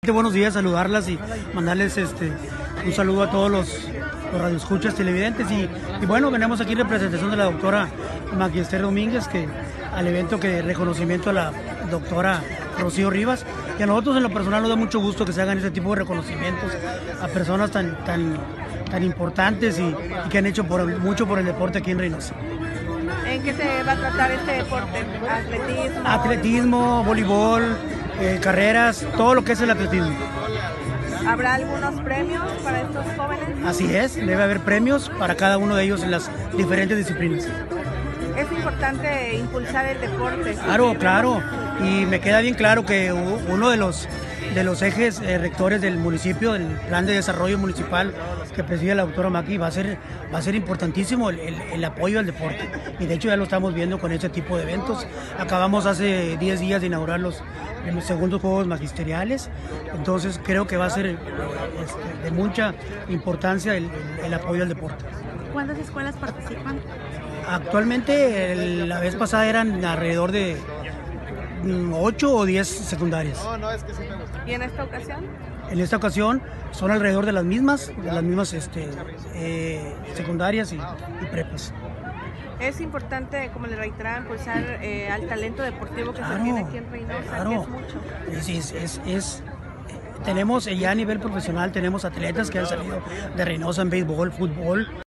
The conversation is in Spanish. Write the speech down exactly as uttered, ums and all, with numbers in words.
Buenos días, saludarlas y mandarles este un saludo a todos los, los radioescuchas televidentes y, y bueno, venimos aquí en representación de la doctora Magister Domínguez, que al evento que reconocimiento a la doctora Rocío Rivas, y a nosotros en lo personal nos da mucho gusto que se hagan este tipo de reconocimientos a personas tan tan tan importantes y, y que han hecho por, mucho por el deporte aquí en Reynosa. ¿En qué se va a tratar este deporte? ¿Atletismo? Atletismo, voleibol, eh, carreras, todo lo que es el atletismo. ¿Habrá algunos premios para estos jóvenes? Así es, debe haber premios para cada uno de ellos en las diferentes disciplinas. Es importante impulsar el deporte. Claro, claro, y me queda bien claro que uno de los de los ejes eh, rectores del municipio, del plan de desarrollo municipal que preside la doctora Maki, va a ser, va a ser importantísimo el, el, el apoyo al deporte. Y de hecho ya lo estamos viendo con este tipo de eventos. Acabamos hace diez días de inaugurar los, los segundos Juegos Magisteriales, entonces creo que va a ser eh, este, de mucha importancia el, el, el apoyo al deporte. ¿Cuántas escuelas participan? Actualmente, el, la vez pasada eran alrededor de ocho o diez secundarias. ¿Y en esta ocasión? En esta ocasión son alrededor de las mismas, de las mismas este, eh, secundarias y, y prepas. Es importante, como le reiteraba, impulsar eh, al talento deportivo que claro, se tiene aquí en Reynosa, claro. que es mucho. Es, es, es, es, tenemos ya a nivel profesional, tenemos atletas que han salido de Reynosa en béisbol, fútbol.